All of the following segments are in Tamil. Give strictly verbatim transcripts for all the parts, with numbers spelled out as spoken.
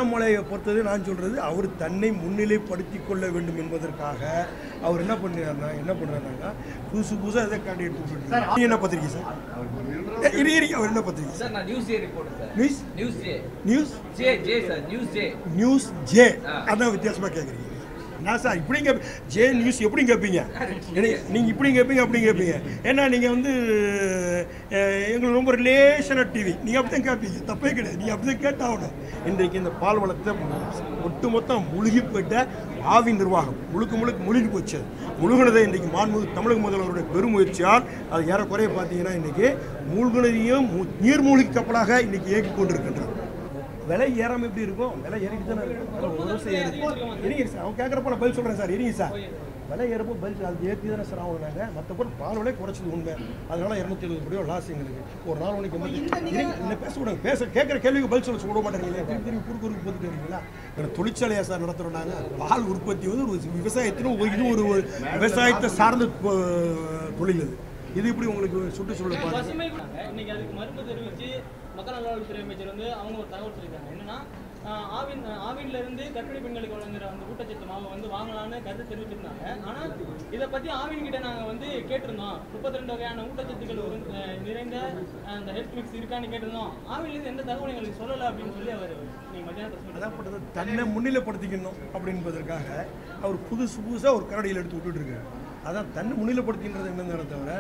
அண்ணாமலையை பொறுத்தது நான் சொல்கிறது அவர் தன்னை முன்னிலைப்படுத்தி கொள்ள வேண்டும் என்பதற்காக அவர் என்ன பண்ணுறாருனா என்ன பண்ணுறாருனாக்கா புதுசு புதுசாக எதை காண்டி எடுத்து நீ என்ன பத்திரிக்கை சார் இரு இரு அவர் என்ன பத்திரிக்கை சார் நான் News J reporter sir News News J News J J sir News J News J அதான் வித்தியாசமாக கேட்குறீங்க நான் சார் இப்படி கேப் ஜே நியூஸ் எப்படி கேட்பீங்க நீங்கள் இப்படி கேட்பீங்க அப்படி கேட்பீங்க ஏன்னா நீங்கள் வந்து எங்களுக்கு ரொம்ப ரிலேஷனாக டிவி நீங்கள் அப்படி தான் கேட்பீங்க தப்பே கிடையாது நீங்கள் அப்படி தான் கேட்டாகணும் இன்றைக்கு இந்த பால் வளத்தை ஒட்டுமொத்தம் முழுகி போயிட்ட ஆவின் நிர்வாகம் முழுக்க முழுக்க முழுகி போச்சு முழுகினதை இன்றைக்கு மாண்பு தமிழக முதல்வருடைய பெருமுயற்சியால் அது ஏறக்குறைய பார்த்தீங்கன்னா இன்றைக்கி மூழ்கினதையும் நீர்மூழ்கி கப்பலாக இன்றைக்கி இயக்கி கொண்டிருக்கின்றது விலை ஏறாமல் எப்படி இருக்கும் விலை ஏறிட்டு தானே இருக்கும் ஒரு வருஷம் ஏறுது இருங்க சார் அவன் கேட்குறப்ப நான் பதில் சொல்கிறேன் சார் இருங்க சார் விலை ஏறப்போ பதில் அது ஏற்றி தானே சார் ஆகும் நாங்கள் மற்றபடி பால் விலை குறைச்சது உண்மை அதனால இரநூத்தி எழுபது கோடியோ லாஸ் எங்களுக்கு ஒரு நாள் உனக்கு எண்பத்தி என்ன பேசக்கூடாது பேச கேட்குற கேள்விக்கு பதில் சொல்ல சொல்ல மாட்டேங்கிறீங்களே திருப்பி திருப்பி குறுக்கு குறுக்கு போட்டுட்டு இருக்கீங்களா எங்களை தொழிற்சாலையாக சார் நடத்துகிறோம் நாங்கள் பால் உற்பத்தி வந்து ஒரு விவசாயத்திலும் ஒரு இது ஒரு விவசாயத்தை சார்ந்த தொழில் அது இது இப்படி உங்களுக்கு சுற்றுச்சூழல் இன்னைக்கு அதுக்கு மறுப்பு தெரிவித்து மக்கள் நல்வாழ்வுத்துறை அமைச்சர் வந்து அவங்க ஒரு தகவல் சொல்லியிருக்காங்க என்னன்னா ஆவின் ஆவின்ல இருந்து கர்ப்பிணி பெண்களுக்கு வழங்குற அந்த ஊட்டச்சத்து மாவை வந்து வாங்கலாம்னு கருத்து தெரிவிச்சிருந்தாங்க. ஆனால் இதை பற்றி ஆவின் கிட்ட நாங்கள் வந்து கேட்டிருந்தோம், முப்பத்தி ரெண்டு வகையான ஊட்டச்சத்துக்கள் நிறைந்த அந்த ஹெல்த் மிக்ஸ் இருக்கான்னு கேட்டிருந்தோம். ஆவின்லேருந்து எந்த தகவல் எங்களுக்கு சொல்லலை அப்படின்னு சொல்லி அவர் நீங்கள் மத்தியானம் அதான் தன்னை முன்னிலைப்படுத்திக்கணும் அப்படின்பதற்காக அவர் புதுசு புதுசாக ஒரு கரடியில் எடுத்து விட்டுட்டு இருக்காரு. அதான் தன்னை முன்னிலைப்படுத்தின்றது என்னன்னு தவிர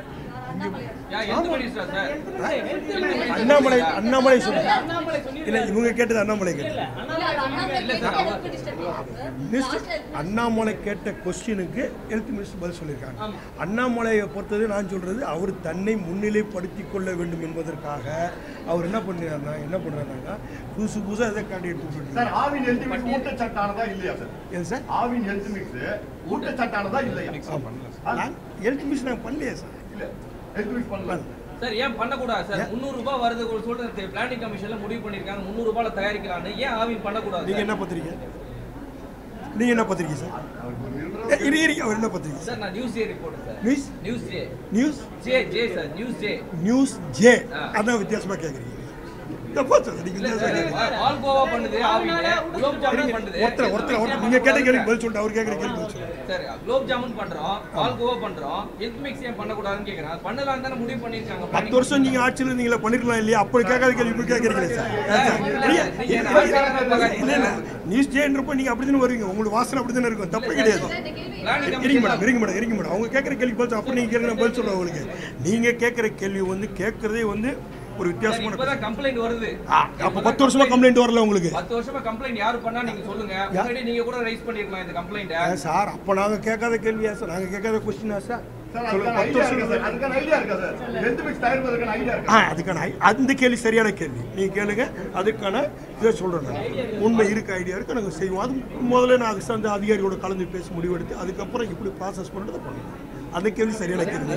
அண்ணாமலை அண்ணாமலை சொல்லி இல்லை இவங்க கேட்டது அண்ணாமலை கேட்டது அண்ணாமலை கேட்ட கொஸ்டினுக்கு ஹெல்த் மினிஸ்டர் பதில் சொல்லியிருக்காங்க. அண்ணாமலையை பொறுத்தது நான் சொல்றது அவர் தன்னை முன்னிலைப்படுத்தி கொள்ள வேண்டும் என்பதற்காக அவர் என்ன பண்ணுறாருனா என்ன பண்ணுறாருனாக்கா புதுசு புதுசாக எதை காண்டி எடுத்து சார் ஆவின் ஹெல்த் மிக்ஸ் ஊட்டச்சத்தானதா இல்லையா சார்? ஏன் சார் ஆவின் ஹெல்த் மிக்ஸ் ஊட்டச்சத்தானதா இல்லையா? ஹெல்த் மிக்ஸ் நாங்கள் பண்ணலையா சார்? இல்லை ஹெல்த் மிக்ஸ் பண்ணலாம் சார். ஏன் பண்ணக்கூடாது சார்? முந்நூறு ரூபாய் வருது சொல்லிட்டு பிளானிங் கமிஷன்ல முடிவு பண்ணிருக்காங்க முந்நூறு ரூபாயில தயாரிக்கலான்னு. ஏன் ஆவின் பண்ணக்கூடாது? நீங்க என்ன பத்திரிக்கை நீங்க என்ன பத்திரிக்கை சார்? இரு இரு அவர் என்ன பத்திரிக்கை சார்? நான் News J reporter sir. News News J News J J sir News J News J அதான் வித்தியாசமா கேக்குறீங்க. பால்கோவா பண்ணுது ஆவின், குலோப் ஜாமுன் பண்ணுது. ஒருத்தர் ஒருத்தர் ஒருத்தர் நீங்க கேட்ட கேள்வி பதில் சொல்லிட்டு அவர் கேக்குற கேள்வி பதில் சொல்லுங்க. சரி, குலோப் ஜாமுன் பண்றோம், பால்கோவா பண்றோம், ஹெல்த் மிக்ஸ் ஏன் பண்ண கூடாதுன்னு கேக்குறாங்க. பண்ணலாம் தான முடிவு பண்ணிருக்காங்க. பத்து வருஷம் நீங்க ஆட்சியில நீங்கள பண்ணிரலாம் இல்லையா? அப்படி கேட்காத கேள்வி இப்படி கேக்குறீங்க சார். இல்ல இல்ல நியூஸ் ஜேன்றப்ப நீங்க அப்படிதானே வருவீங்க, உங்களுக்கு வாசனை அப்படிதானே இருக்கும், தப்பு கிடையாது. இருங்க மேடம் இருங்க மேடம் இருங்க மேடம் அவங்க கேட்குற கேள்வி பதில் அப்படி நீங்க கேட்குற பதில் சொல்லுவோம். உங்களுக்கு நீங்க கேட்குற கேள்வி வந்து கேட்கறதே வந்து ஒரு வித்தியாசமான இப்பதான் கம்ப்ளைண்ட் வருது. அப்ப பத்து வருஷமா கம்ப்ளைண்ட் வரல உங்களுக்கு? பத்து வருஷமா கம்ப்ளைண்ட் யாரு பண்ணா நீங்க சொல்லுங்க. முன்னாடி நீங்க கூட ரைஸ் பண்ணிருக்கலாம் இந்த கம்ப்ளைண்ட். சார் அப்ப நாங்க கேட்காத கேள்வியா சார்? நாங்க கேட்காத क्वेश्चनா சார்? அதுக்கான அந்த கேள்வி சரியான கேள்வி, நீங்க கேளுங்க. அதுக்கான இதை சொல்றேன், உண்மை இருக்கு, ஐடியா இருக்கு, நாங்கள் செய்வோம். அது முதல்ல நான் அது சார்ந்த அதிகாரியோட கலந்து பேசி முடிவெடுத்து அதுக்கப்புறம் இப்படி ப்ராசஸ் பண்ணுறதை பண்ணுவோம். அந்த கேள்வி சரியான கேள்வி.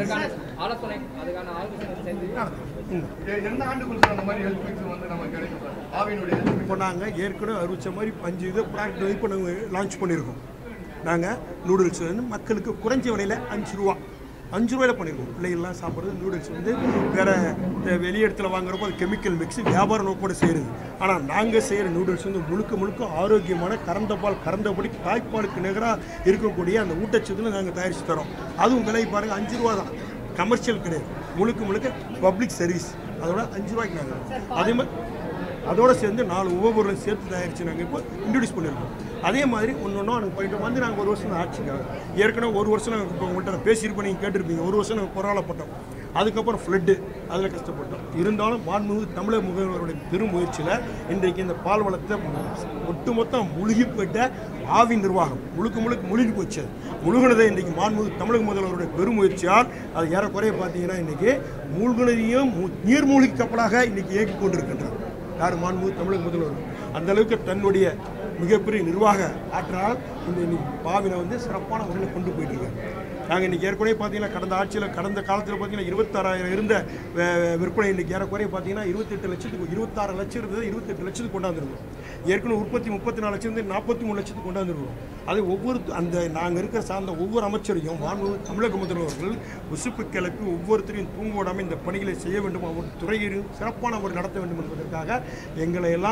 இப்போ நாங்கள் ஏற்கனவே அறிவிச்ச மாதிரி அஞ்சு இதை ப்ராடக்ட் இப்போ நாங்கள் லான்ச் பண்ணியிருக்கோம். நாங்கள் நூடுல்ஸ் வந்து மக்களுக்கு குறைஞ்ச விலையில் அஞ்சு ரூபா அஞ்சு ரூபாயில் பண்ணியிருக்கோம். பிள்ளைகள்லாம் சாப்பிட்றது நூடுல்ஸ் வந்து வேறு வெளி இடத்துல வாங்குறப்போ அது கெமிக்கல் மிக்ஸ் வியாபார நோக்கோடு செய்கிறது. ஆனால் நாங்கள் செய்கிற நூடுல்ஸ் வந்து முழுக்க முழுக்க ஆரோக்கியமான கறந்த பால் கறந்தபடி தாய்ப்பாலுக்கு நிகராக இருக்கக்கூடிய அந்த ஊட்டச்சத்தில் நாங்கள் தயாரித்து தரோம். அதுவும் விலை பாருங்கள் அஞ்சு ரூபா தான், கமர்ஷியல் கிடையாது, முழுக்க முழுக்க பப்ளிக் சர்வீஸ். அதோட அஞ்சு ரூபாய்க்கு நாங்கள் அதே மாதிரி அதோடு சேர்ந்து நாலு உபபொருளை சேர்த்து தயாரித்து நாங்கள் இப்போ இன்ட்ரடியூஸ் பண்ணியிருக்கோம். அதே மாதிரி ஒன்று ஒன்றும் நாங்கள் போயிட்டு வந்து நாங்கள் ஒரு வருஷம் ஆட்சிக்காக ஏற்கனவே ஒரு வருஷம் நாங்கள் இப்போ உங்கள்கிட்ட பேசியிருப்போம், நீங்கள் கேட்டிருப்பீங்க. ஒரு வருஷம் நாங்கள் கொரோனாப்பட்டோம், அதுக்கப்புறம் ஃப்ளட்டு, அதில் கஷ்டப்பட்டோம். இருந்தாலும் மாண்புமிகு தமிழக முதல்வருடைய பெரும் முயற்சியில் இன்றைக்கு இந்த பால் வளத்தை ஒட்டுமொத்தம் முழுகி போயிட்ட ஆவின் நிர்வாகம் முழுக்க முழுக்க முழுகி போச்சு. முழுகினதை இன்றைக்கு மாண்புமிகு தமிழக முதல்வருடைய பெரும் முயற்சியால் அது ஏறக்குறைய பார்த்தீங்கன்னா இன்றைக்கி மூழ்கினதையும் நீர்மூழ்கி கப்பலாக இன்றைக்கி இயக்கி கொண்டிருக்கின்றது. யார்? மாண்புமிகு தமிழக முதல்வர். அந்த அளவுக்கு தன்னுடைய மிகப்பெரிய நிர்வாக ஆற்றலால் இந்த இன்னைக்கு பாவினை வந்து சிறப்பான முறையில் கொண்டு போயிட்டு இருக்காங்க. நாங்கள் இன்றைக்கி ஏற்கனவே பார்த்தீங்கன்னா கடந்த ஆட்சியில் கடந்த காலத்தில் பார்த்தீங்கன்னா இருபத்தாறாயிரம் இருந்த விற்பனை இன்றைக்கி ஏறக்குறைய பார்த்தீங்கன்னா இருபத்தெட்டு லட்சத்துக்கு இருபத்தாறு லட்சம் இருந்தது இருபத்தெட்டு லட்சத்துக்கு கொண்டாந்துருக்கோம். ஏற்கனவே உற்பத்தி முப்பத்தி நாலு லட்சம் இருந்து நாற்பத்தி மூணு லட்சத்துக்கு கொண்டாந்துருக்கோம். அது ஒவ்வொரு அந்த நாங்கள் இருக்கிற சார்ந்த ஒவ்வொரு அமைச்சரையும் மாண்புமிகு தமிழக முதல்வர்கள் உசுப்பு கிளப்பி ஒவ்வொருத்தரையும் தூங்க விடாமல் இந்த பணிகளை செய்ய வேண்டும், ஒவ்வொரு துறையிலும் சிறப்பான முறை நடத்த வேண்டும் என்பதற்காக எங்களை எல்லாம்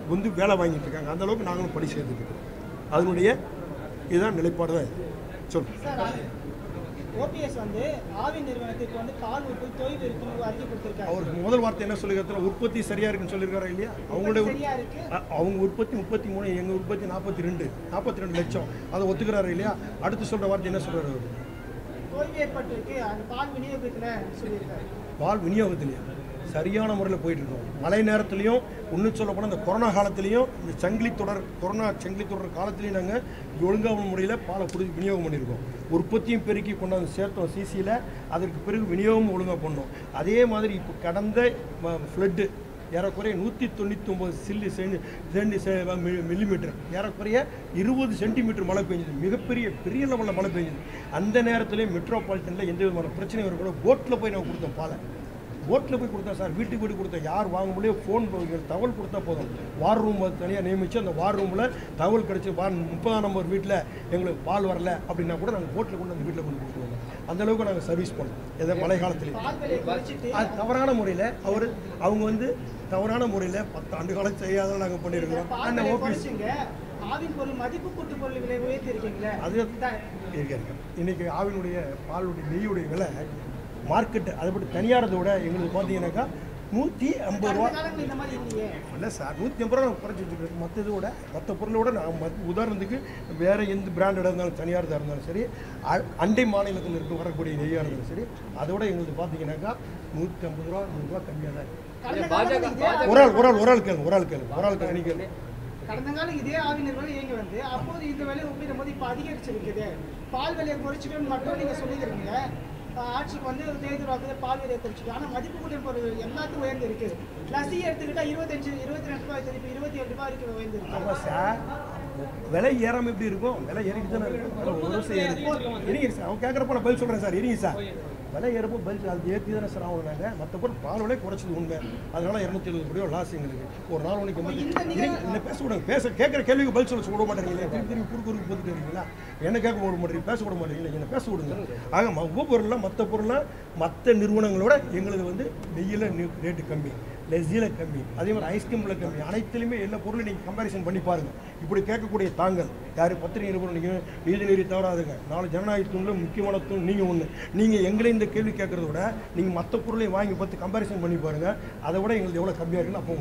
வந்து வேலை வாங்கிட்டு இருக்காங்க. அந்த அளவுக்கு நாங்களும் படி சேர்த்துருக்கோம். அதனுடைய இதுதான் நிலைப்பாடு தான் இது. சொல்லுங்கள். ஓபிஎஸ் வந்து ஆவின் நிறுவனத்துக்கு வந்து பால் உற்பத்தி தொய்வு இருக்குன்னு அறிக்கை கொடுத்திருக்காரு. அவருக்கு முதல் வார்த்தை என்ன சொல்லியிருக்காரு? உற்பத்தி சரியா இருக்குன்னு சொல்லியிருக்காரா இல்லையா? அவங்களுடைய அவங்க உற்பத்தி முப்பத்தி மூணு எங்க உற்பத்தி நாற்பத்தி ரெண்டு நாற்பத்தி ரெண்டு லட்சம் அதை ஒத்துக்கிறாரு இல்லையா? அடுத்து சொல்ற வார்த்தை என்ன சொல்றாரு? அவர் தொய்வு ஏற்பட்டிருக்கு அந்த பால் விநியோகத்துல சொல்லியிருக்காரு. பால் விநியோகத்திலையா சரியான முறையில் போயிட்டு இருக்கோம். மழை நேரத்துலையும் ஒன்று சொல்லப்போனால் இந்த கொரோனா காலத்துலேயும் இந்த சங்கிலி தொடர் கொரோனா சங்கிலி தொடர் காலத்துலேயும் நாங்கள் ஒழுங்கான முறையில் பாலை கொடுத்து விநியோகம் பண்ணியிருக்கோம். உற்பத்தியும் பெருக்கி கொண்டாந்து சேர்த்தோம் சிசியில். அதற்கு பிறகு விநியோகம் ஒழுங்காக பண்ணோம். அதே மாதிரி இப்போ கடந்த ஃப்ளட்டு ஏறக்குறைய நூற்றி தொண்ணூற்றி ஒம்பது சில்லி சென்டி சென்டி மில்லிமீட்டர் ஏறக்குறைய இருபது சென்டிமீட்டர் மழை பெஞ்சது. மிகப்பெரிய பெரிய லெவலில் மழை பெஞ்சது. அந்த நேரத்திலே மெட்ரோபாலிட்டனில் எந்த விதமான பிரச்சனையும் வரும் கூட போட்டில் போய் நாங்கள் கொடுத்தோம் பாலை. போட்டில் போய் கொடுத்தா சார், வீட்டுக்கு வீட்டு கொடுத்தா யார் வாங்க முடியும்? ஃபோன் தகவல் கொடுத்தா போதும். வார் ரூம் தனியாக நியமித்து அந்த வார் ரூமில் தகவல் கிடச்சி வார் முப்பதாம் நம்பர் வீட்டில் எங்களுக்கு பால் வரல அப்படின்னா கூட நாங்கள் போட்டில் கொண்டு அந்த வீட்டில் கொண்டு கொடுத்துருவோம். அந்தளவுக்கு நாங்கள் சர்வீஸ் பண்ணோம். எதாவது மழை காலத்துலேயும் அது தவறான முறையில் அவர் அவங்க வந்து தவறான முறையில் பத்து ஆண்டு காலம் செய்யாத நாங்கள் பண்ணியிருக்கிறோம். அந்த ஓபிஎஸ் அது இருக்க இன்னைக்கு ஆவினுடைய பாலுடைய நெய்யுடைய விலை மார்க்கெட்டு அதை பற்றி தனியாரதை விட எங்களுக்கு பார்த்தீங்கன்னாக்கா நூற்றி ஐம்பது ரூபா இல்லை சார். நூற்றி ஐம்பது ரூபா நாங்கள் குறைச்சி வச்சுருக்கோம். மற்ற இதோட மற்ற பொருளோட நான் மத் உதாரணத்துக்கு வேறு எந்த பிராண்டடாக இருந்தாலும் தனியாரதாக இருந்தாலும் சரி, அண்டை மாநிலத்தில் இருக்க வரக்கூடிய நெய்யாக இருந்தாலும் சரி, அதோட எங்களுக்கு பார்த்தீங்கன்னாக்கா நூற்றி ஐம்பது ரூபா நூறுரூவா கம்மியாக தான் இருக்குது. ஒரு ஆள் ஒரு ஆள் ஒரு ஆள் கேளுங்க ஒரு ஆள் கேளுங்க ஒரு ஆள் கேள்வி கேள்வி கடந்த காலம் இதே ஆவின் நிறுவனம் இயங்கி வந்து அப்போது இந்த விலை ஒப்பிடும் போது இப்போ அதிகரிச்சிருக்குது. பால் விலையை குறைச்சிக்கணும்னு மட்டும் நீங்கள் சொல்லிக்கிறீங்க. ஆட்சிக்கு வந்து தேர்தல் வாக்குல பால் விலையை குறைச்சிட்டு ஆனால் மதிப்பு கூட்டம் பொருள் எல்லாத்துக்கும் உயர்ந்து இருக்குது. லசி எடுத்துக்கிட்டா இருபத்தஞ்சு இருபத்தி ரெண்டு ரூபாய் இப்போ இருபத்தி ஏழு ரூபாய் வரைக்கும் உயர்ந்து இருக்கு. ஆமாம் சார், விலை ஏறாமல் எப்படி இருக்கும்? விலை ஏறிட்டு தானே இருக்கும். ஒரு வருஷம் இருங்க சார், அவங்க கேட்குறப்ப நான் பதில் சொல்கிறேன் சார். இருங்க சார், விலை ஏறப்போ பதில் அது ஏற்றி தானே சார் ஆகும். நாங்கள் மற்ற பொருள் பால் விலை குறைச்சது உண்மை. அதனால இரநூத்தி எழுபது கோடியோ லாஸ் எங்களுக்கு. ஒரு நாள் உனக்கு என்ன பேச விடுங்க. பேச கேட்குற கேள்விக்கு பதில் சொல்ல விட மாட்டேங்கிறீங்களா? திருப்பி திருப்பி குறுக்கு குறுக்கு போட்டுட்டு இருக்கீங்களா? என்ன கேட்க விட மாட்டேங்க, பேச விட மாட்டேங்களா? என்ன பேச விடுங்க. ஆக உப பொருள்லாம் மற்ற பொருள்லாம் மற்ற நிறுவனங்களோட எங்களுக்கு வந்து நெய்யில் ரேட்டு கம்மி, லெஸ்ஸியில் கம்மி, அதே மாதிரி ஐஸ்கிரீமில் கம்மி. அனைத்துலையுமே எல்லா பொருளும் நீங்கள் கம்பேரிசன் பண்ணி பாருங்கள். இப்படி கேட்கக்கூடிய தாங்கள் யார் பத்திரிகை நிறுவனம் நீங்கள் நீதி நெறி தவறாதுங்க. நாலு ஜனநாயக தூணில் முக்கியமான தூண் நீங்கள் ஒன்று. நீங்கள் எங்களை இந்த கேள்வி கேட்கறத விட நீங்கள் மற்ற பொருளையும் வாங்கி பார்த்து கம்பேரிசன் பண்ணி பாருங்கள். அதை விட எங்களுக்கு எவ்வளோ கம்மியாக இருக்குன்னு அப்போ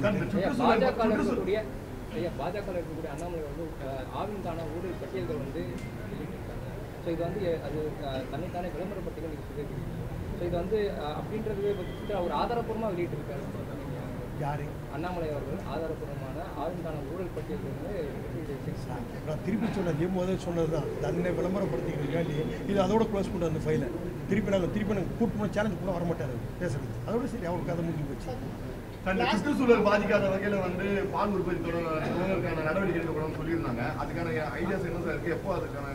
பாஜக பாஜக இருக்கக்கூடிய அண்ணாமலை வந்து ஆவின்கான ஊழல் பட்டியல்கள் வந்து வெளியிட்டிருக்காங்க. ஸோ இது வந்து அது தன்னைத்தானே விளம்பரப்பட்டியல் நீங்கள் சொல்லியிருக்கீங்க. ஸோ இது வந்து அப்படின்றது அவர் ஆதாரப்பூர்வமாக வெளியிட்டிருக்காரு. யாரு? அண்ணாமலை அவர்கள் ஆதாரப்பூர்வமான ஆவின்கான ஊழல் பட்டியல் வந்து நான் திருப்பி சொன்னது முதல் சொன்னது தான். தன்னை விளம்பரப்படுத்திக்கிறதுக்காண்டி இது அதோட க்ளோஸ் பண்ணுற அந்த ஃபைலை திருப்பி நாங்கள் திருப்பி நாங்கள் கூட்டு போன சேலஞ்சு கூட வரமாட்டார் பேசுறது. அதோட சரி அவருக்கு அதை முடிஞ்சு போச்சு. சுற்றுச்சூழல் பாதிக்காத வகையில் வந்து பால் உற்பத்தி தொடர்பான நடவடிக்கை எடுக்கப்படும் சொல்லியிருந்தாங்க. அதுக்கான ஐடியாஸ் என்ன இருக்கு? எப்போ அதுக்கான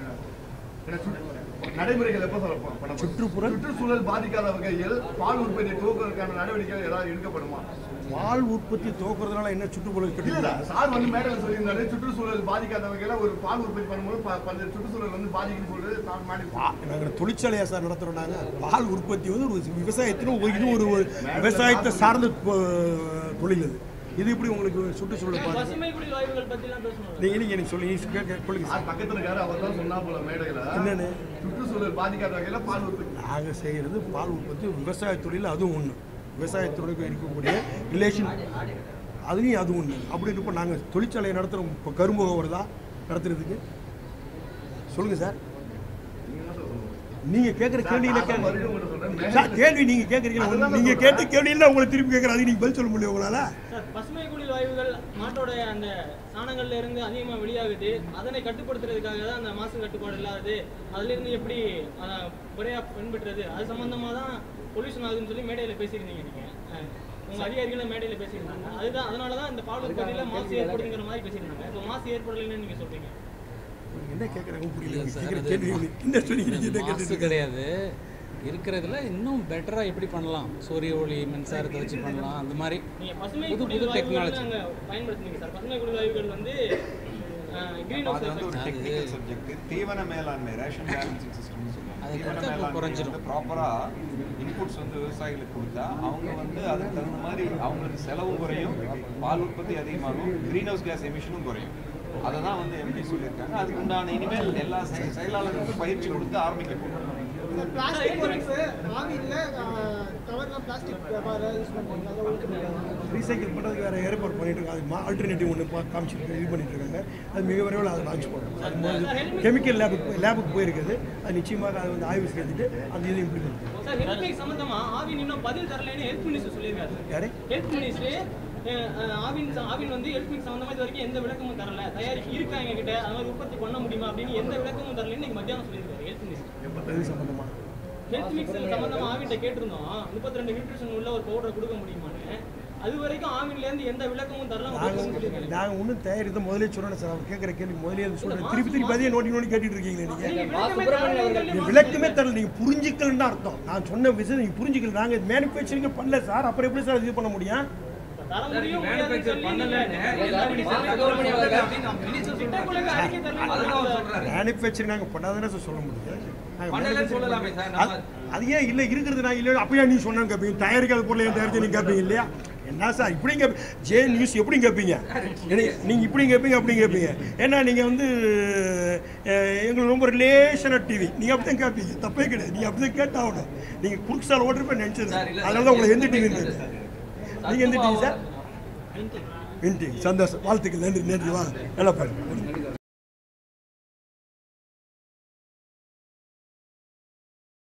நடைமுறைகள் எப்போ பண்ண? சுற்றுப்புற சுற்றுச்சூழல் பாதிக்காத வகையில் பால் உற்பத்தி துவக்குவதற்கான நடவடிக்கைகள் ஏதாவது எடுக்கப்படுமா? பால் உற்பத்தி துவக்குறதுனால என்ன சுற்றுச்சூழல் கிடையாது? சார் வந்து மேடையில் சொல்லியிருந்தாரு சுற்றுச்சூழல் பாதிக்காத வகையில் ஒரு பால் உற்பத்தி பண்ணும்போது பல்வேறு சுற்றுச்சூழல் வந்து பாதிக்குன்னு சொல்றது நாங்கள் தொழிற்சாலையா சார் நடத்துறோம். நாங்கள் பால் உற்பத்தி வந்து ஒரு விவசாயத்திலும் இது ஒரு விவசாயத்தை சார்ந்த தொழில். இது இது எப்படி உங்களுக்கு சுற்றுச்சூழல் பாதிக்கும்? நீங்க நீங்க சொல்லி பக்கத்துல இருக்காரு அவர் தான் சொன்னா போல மேடையில் என்னன்னு சுற்றுச்சூழல் பாதிக்காத வகையில் பால் உற்பத்தி நாங்கள் செய்கிறது பால் உற்பத்தி விவசாய தொழில். அதுவும் ஒன்று விவசாயத்துறைக்கு இருக்கக்கூடிய ரிலேஷன் அதுலேயும் அது ஒன்று. அப்படி இருப்போம் நாங்கள் தொழிற்சாலையை நடத்துகிறோம். இப்போ கரும்பு வருதா நடத்துறதுக்கு? சொல்லுங்கள் சார். நீங்கள் கேட்குற கேள்வியில் கேட்க சார் கேள்வி நீங்கள் கேட்குறீங்க. நீங்கள் கேட்ட கேள்வியில் உங்களை திருப்பி கேட்குற அது நீங்கள் பதில் சொல்ல முடியும் உங்களால்? பசுமை குடில் வாயுகள் நாட்டோட அந்த சாணங்கள்ல இருந்து அதிகமாக வெளியாகுது. அதனை கட்டுப்படுத்துறதுக்காக தான் அந்த மாசு கட்டுப்பாடு இல்லாதது. அதுலேருந்து எப்படி முறையாக பின்பற்றுறது அது சம்மந்தமாக தான் பொல்யூஷன் ஆகுதுன்னு சொல்லி மேடையில் பேசியிருந்தீங்க. நீங்கள் உங்கள் அதிகாரிகளை மேடையில் பேசியிருந்தாங்க. அதுதான் அதனால தான் இந்த பால் உற்பத்தியில் மாசு ஏற்படுங்கிற மாதிரி பேசியிருந்தாங்க. இப்போ மாசு ஏற்படலைன்னு நீங்கள் சொல்கிறீங்க. என்ன கேட்குறாங்க புரியல. மாசு கிடையாது இருக்கிறதுல இன்னும் பெட்டராக எப்படி பண்ணலாம், சூரிய ஒளி மின்சாரத்தை வச்சு பண்ணலாம். அந்த மாதிரி புது புது டெக்னாலஜி பயன்படுத்துனீங்க சார். பசுமை குடில் வாயுகள் வந்து ஹவுஸ் அது வந்து ஒரு டெக்னிக்கல் சப்ஜெக்ட். தீவன மேலாண்மை ரேஷன் பேலன்சிங் சிஸ்டம்னு சொல்லுவாங்க. தீவன மேலாண்மை வந்து ப்ராப்பராக இன்புட்ஸ் வந்து விவசாயிகளுக்கு கொடுத்தா அவங்க வந்து அதுக்கு தகுந்த மாதிரி அவங்களுக்கு செலவும் குறையும், பால் உற்பத்தி அதிகமாகும், க்ரீன் ஹவுஸ் கேஸ் எமிஷனும் குறையும். அதை தான் வந்து எம்பி சொல்லியிருக்காங்க. அதுக்கு உண்டான இனிமேல் எல்லா செயலாளர்களுக்கும் பயிற்சி கொடுத்து ஆரம்பிக்க போகிறோம். பிளாஸ்டிக் பொருட்கள் ஆவின்ல கவர்ல பிளாஸ்டிக் வியாபாரம் யூஸ் பண்ணுறாங்க, ரீசைக்கிள் பண்ணுறதுக்கு வேறு ஏற்பாடு பண்ணிட்டு இருக்காங்க. அது ஆல்டர்னேட்டிவ் ஒன்று காமிச்சிட்டு இது பண்ணிட்டு இருக்காங்க. அது மிக விரைவில் அதை லான்ச் பண்ணுறோம். அது கெமிக்கல் லேபுக்கு லேபுக்கு போயிருக்குது. அது நிச்சயமாக அதை வந்து ஆய்வு செஞ்சுட்டு அந்த இதை இம்ப்ளிமெண்ட் பண்ணுறோம். சார் ஹெல்த் சம்பந்தமாக ஆவின் இன்னும் பதில் தரலைன்னு ஹெல்த் மினிஸ்டர் சொல்லியிருக்காரு. யாரு ஹெல்த் மினிஸ்டர் ஆவின் ஆவின் வந்து ஹெல்த் மிக்ஸ் சம்பந்தமாக இது வரைக்கும் எந்த விளக்கமும் தரல, தயாரிப்பு இருக்காங்க எங்கிட்ட அது மாதிரி உற்பத்தி பண்ண முடியுமா அப்படின்னு எந்த விளக்கமும் தரலன்னு இன்னைக்கு மத்தியானம் சொல்லியிருக்காரு ஹெல்த் மினிஸ்டர். இது சம்பந்தமாக ஹெல்த் மிக்ஸ் சம்பந்தமாக ஆவின்ட்ட கேட்டிருந்தோம், முப்பத்தி ரெண்டு நியூட்ரிஷன் உள்ள ஒரு பவுடரை கொடுக்க முடியுமான்னு. அது வரைக்கும் ஆவின்லேருந்து எந்த விளக்கமும் தரல. நாங்கள் ஒன்றும் தயாரித்த முதலே சொல்லணும் சார். அவர் கேட்குற கேள்வி முதலே சொல்கிறேன். திருப்பி திருப்பி பதியே நோட்டி நோட்டி கேட்டுட்டு இருக்கீங்க. நீங்கள் விளக்கமே தரல. நீங்கள் புரிஞ்சிக்கலன்னு தான் அர்த்தம். நான் சொன்ன விஷயம் நீங்கள் புரிஞ்சிக்கல. நாங்கள் மேனுஃபேக்சரிங் பண்ணல சார். அப்புறம் எப்படி சார் இது பண்ண முடியும்? மேனுஃபேக்சரிங் நாங்கள் பண்ணாதானே சார் சொல்ல முடியும். அது ஏன் இல்லை இருக்கிறது நான் இல்லை அப்படியா நீ சொன்ன கேட்பீங்க. தயாரிக்காத பொருளை ஏன் தயாரிச்சு நீங்கள் கேட்பீங்க இல்லையா? என்ன சார் இப்படி கேட்பீங்க? ஜே நியூஸ் எப்படி கேட்பீங்க? நீங்கள் இப்படி கேட்பீங்க அப்படி கேட்பீங்க. ஏன்னா நீங்கள் வந்து எங்களுக்கு ரொம்ப ரிலேஷனாக டிவி நீங்கள் அப்படி தான் கேட்பீங்க. தப்பே கிடையாது. நீங்கள் அப்படி தான் கேட்டாகணும். நீங்கள் குறுக்கு ஓட்டுருப்பேன் நினச்சது. அதனால தான் உங்களை எந்த டிவி இருந்தது. நீங்கள் எந்த டிவி சார்? வின்டிங். சந்தோஷம். வாழ்த்துக்கள். நன்றி நன்றி. வா நல்லா பாருங்க.